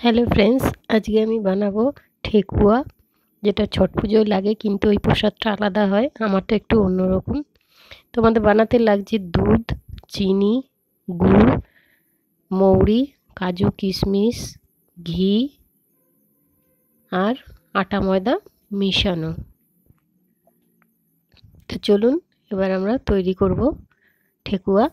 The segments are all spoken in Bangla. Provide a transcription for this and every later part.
হ্যালো ফ্রেন্ডস, আজকে আমি বানাবো ঠেকুয়া, যেটা ছট পুজোয় লাগে, কিন্তু ওই প্রসাদটা আলাদা হয়। আমারটা একটু অন্যরকম। তোমাদের বানাতে লাগছে দুধ, চিনি, গুড়, মৌরি, কাজু, কিশমিশ, ঘি আর আটা ময়দা মিশানো। তো চলুন এবার আমরা তৈরি করব ঠেকুয়া।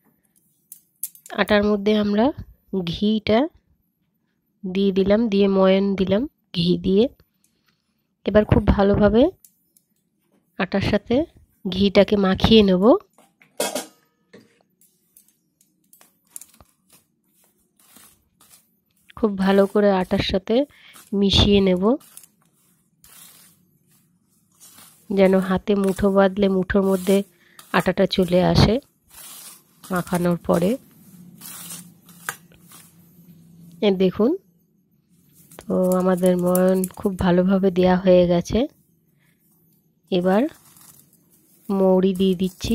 আটার মধ্যে আমরা ঘিটা দিয়ে দিলাম, দিয়ে ময়ান দিলাম ঘি দিয়ে। এবার খুব ভালোভাবে আটার সাথে ঘিটাকে মাখিয়ে নেব। খুব ভালো করে আটার সাথে মিশিয়ে নেব, যেন হাতে মুঠো বাঁধলে মুঠোর মধ্যে আটাটা চলে আসে মাখানোর পরে। দেখুন, তো আমাদের ময়ান খুব ভালোভাবে দেয়া হয়ে গেছে। এবার মৌরি দিয়ে দিচ্ছি,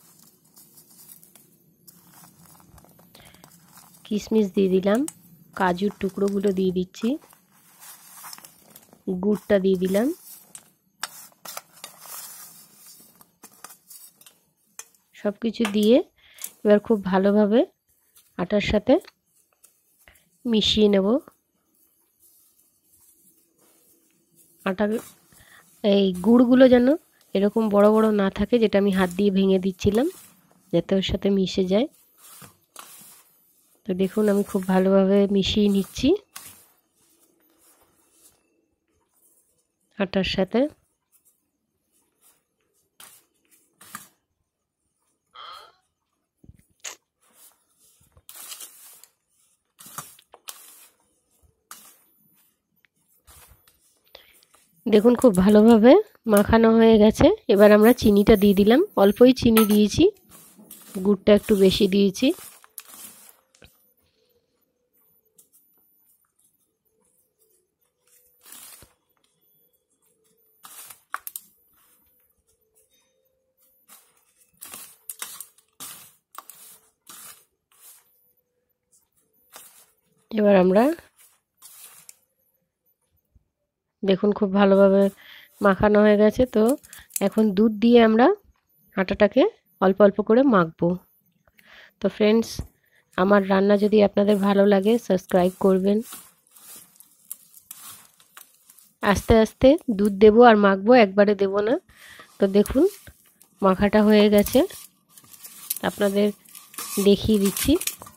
কিশমিশ দিয়ে দিলাম, কাজুর টুকরোগুলো দিয়ে দিচ্ছি, গুড়টা দিয়ে দিলাম, সব কিছু দিয়ে এবার খুব ভালোভাবে আটার সাথে মিশিয়ে নেব। আটা এই গুড়গুলো যেন এরকম বড় বড় না থাকে, যেটা আমি হাত দিয়ে ভেঙে দিচ্ছিলাম যাতে ওর সাথে মিশে যায়। তো দেখুন, আমি খুব ভালোভাবে মিশিয়ে নিচ্ছি আটার সাথে। দেখুন, খুব ভালোভাবে মাখানো হয়ে গেছে। এবার আমরা চিনিটা দিয়ে দিলাম, অল্পই চিনি দিয়েছি, গুড়টা একটু বেশি দিয়েছি। এবার আমরা দেখুন খুব ভালোভাবে মাখানো হয়ে গেছে। তো এখন দুধ দিয়ে আমরা আটাটাকে অল্প অল্প করে মাখবো। তো ফ্রেন্ডস, আমার রান্না যদি আপনাদের ভালো লাগে সাবস্ক্রাইব করবেন। আস্তে আস্তে দুধ দেবো আর মাখবো, একবারে দেব না। তো দেখুন মাখাটা হয়ে গেছে, আপনাদের দেখিয়ে দিচ্ছি।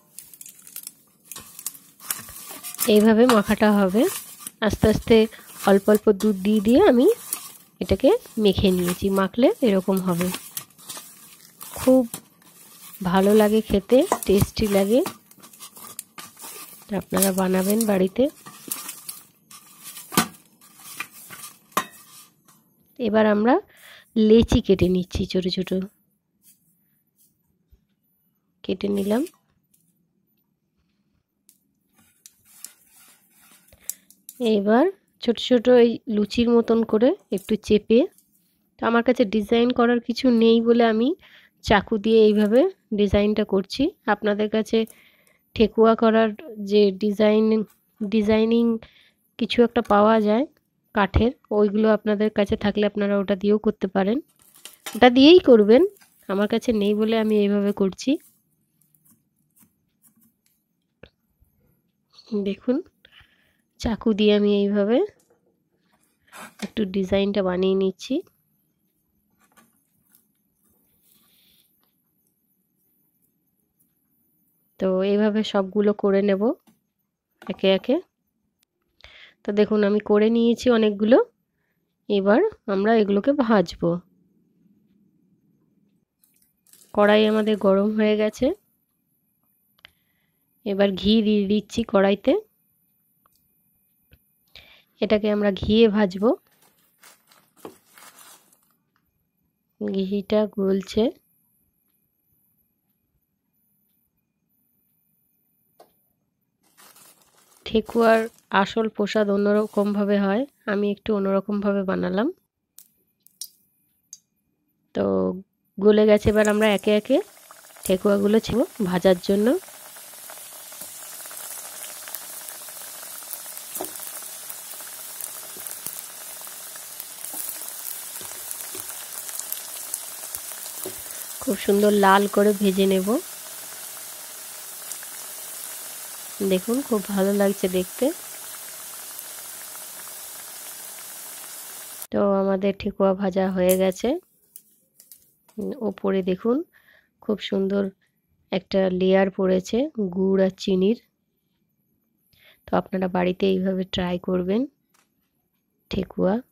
এইভাবে মাখাটা হবে, আস্তে আস্তে অল্প অল্প দুধ দিয়ে দিয়ে আমি এটাকে মেখে নিয়েছি। মাখলে এরকম হবে, খুব ভালো লাগে খেতে, টেস্টি লাগে। আপনারা বানাবেন বাড়িতে। এবার আমরা লেচি কেটে নিচ্ছি, ছোট ছোট কেটে নিলাম। এবার ছোট ছোট এই লুচির মতন করে একটু চেপে, তো আমার কাছে ডিজাইন করার কিছু নেই বলে আমি চাকু দিয়ে এইভাবে ডিজাইনটা করছি। আপনাদের কাছে ঠেকুয়া করার যে ডিজাইনিং কিছু একটা পাওয়া যায় কাঠের, ওইগুলো আপনাদের কাছে থাকলে আপনারা ওটা দিয়েও করতে পারেন, ওটা দিয়েই করবেন। আমার কাছে নেই বলে আমি এইভাবে করছি। দেখুন, চাকু দিয়ে আমি এইভাবে একটু ডিজাইনটা বানিয়ে নিচ্ছি। তো এইভাবে সবগুলো করে নেব একে একে। তো দেখুন আমি করে নিয়েছি অনেকগুলো। এবার আমরা এগুলোকে ভাজবো। কড়াই আমাদের গরম হয়ে গেছে, এবার ঘি দিয়ে দিচ্ছি কড়াইতে। এটাকে আমরা ঘিয়ে ভাজবো। ঘিটা গলছে। ঠেকুয়ার আসল প্রসাদ অন্যরকমভাবে হয়, আমি একটু অন্যরকমভাবে বানালাম। তো গলে গেছে, এবার আমরা একে একে ঠেকুয়াগুলো ছিল ভাজার জন্য। খুব সুন্দর লাল করে ভেজে নেব। দেখুন খুব ভালো লাগছে দেখতে। তো আমাদের ঠেকুয়া ভাজা হয়ে গেছে। ওপরে দেখুন খুব সুন্দর একটা লেয়ার পড়েছে গুড় আর চিনির। তো আপনারা বাড়িতে এইভাবে ট্রাই করবেন ঠেকুয়া।